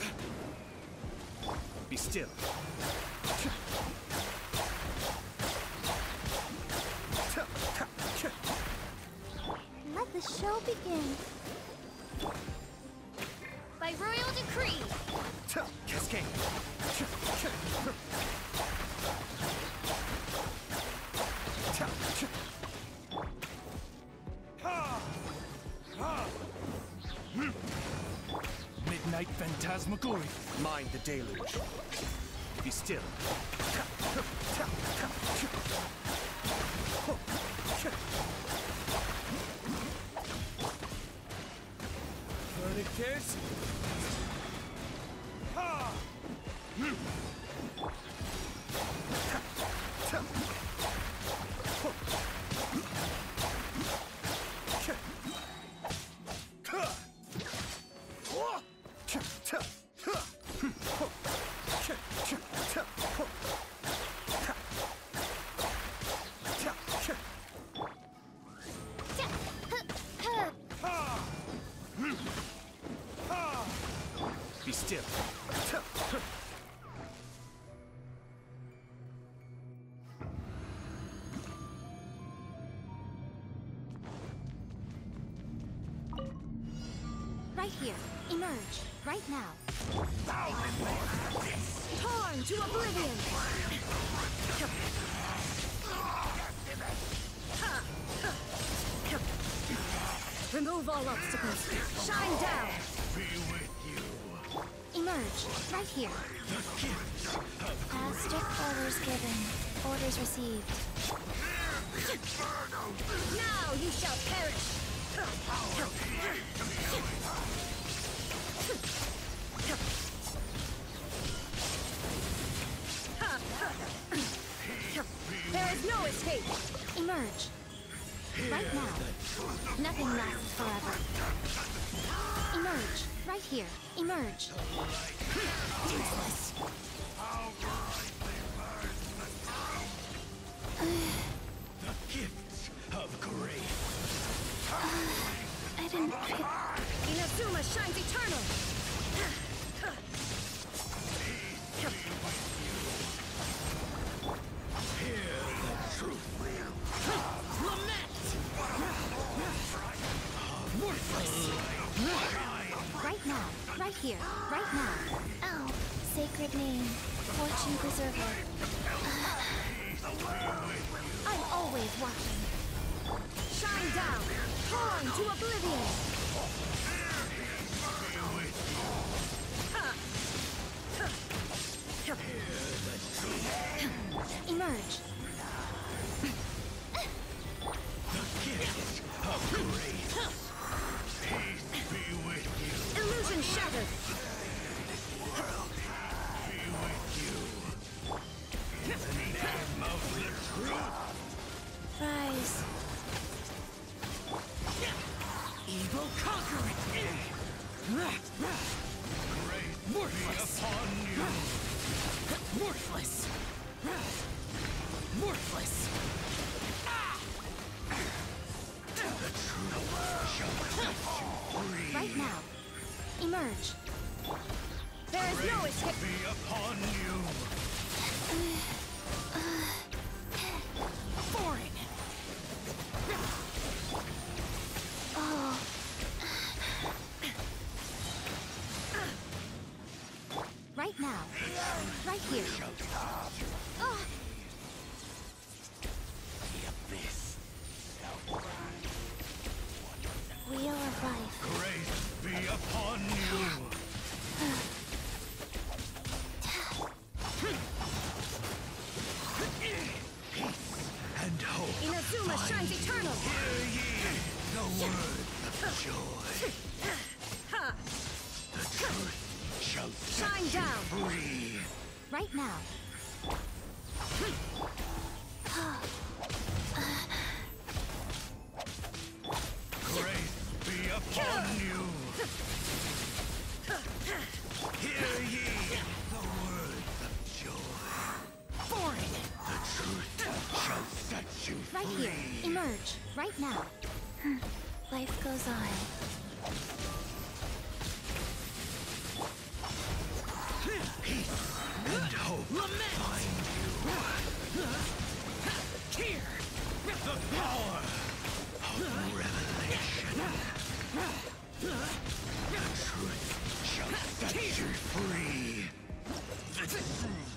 Be still. Let the show begin. By royal decree. Cascade. Midnight phantasmagoria. Mind the deluge. Be still. Verdict Be still. Right here. Emerge. Right now. Torn to oblivion! Remove all obstacles. Shine down! Be with you. Emerge. Right here. The gift of Strict orders given. Orders received. Now you shall perish! There is no escape! Emerge. Right now. Nothing lasts forever. Emerge. Right here. Emerge. Useless. the gifts of grace. I didn't pick... Inazuma shines eternal! Hear the truth. Lament! Worthless! Right now. Right here. Right now. Oh, sacred name. Fortune preserver. I'm always watching. Shine down! Torn to oblivion! Emerge. The gift of grace. Peace be with you. Illusion shattered. Be with you. In the name of the truth. Rise. Evil conquering. Grace worthless be upon you. Worthless. Worthless. The truth shall set you free. Right now. Emerge. There is no Grace escape. be upon you. Foreign. Oh. Right now. Right here. Oh. The abyss. Wheel of life. Grace be upon you. Peace and hope. Inazuma shines eternal. Hear ye the word of joy. The truth shall set Shine you down. free. Right now. Grace be upon you. Hear ye the word of joy. Foreign. The truth shall set you Right free. here. Emerge. Right now. Life goes on. Peace and hope find you. Here! The power of revelation. The truth shall set you free. The truth